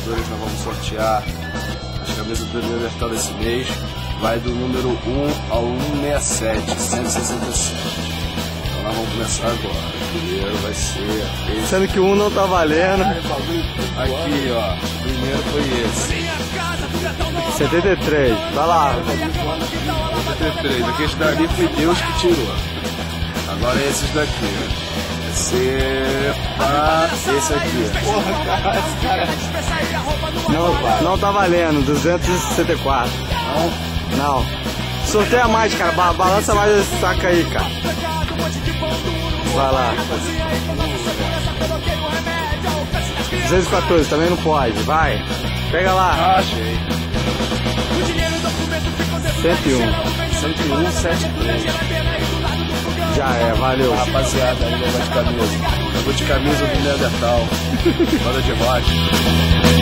ganhadores nós vamos sortear as camisas do Neandertal desse mês. Vai do número 1 ao 167, 167. Então nós vamos começar agora. O primeiro vai ser esse. Sendo que um não tá valendo. Aqui, ó. O primeiro foi esse. 73, vai lá. 73. Aqui, esse dali foi Deus que tirou. Agora esses daqui. Esse aqui. Não tá valendo, 264. Não. Sorteia mais, cara. Balança mais esse saco aí, cara. Vai lá. 214, também não pode. Vai. Pega lá. Achei. 101. 73. Já é, valeu. Rapaziada, aí leva de camisa. Levou de camisa do Neandertal. Banda de rocha.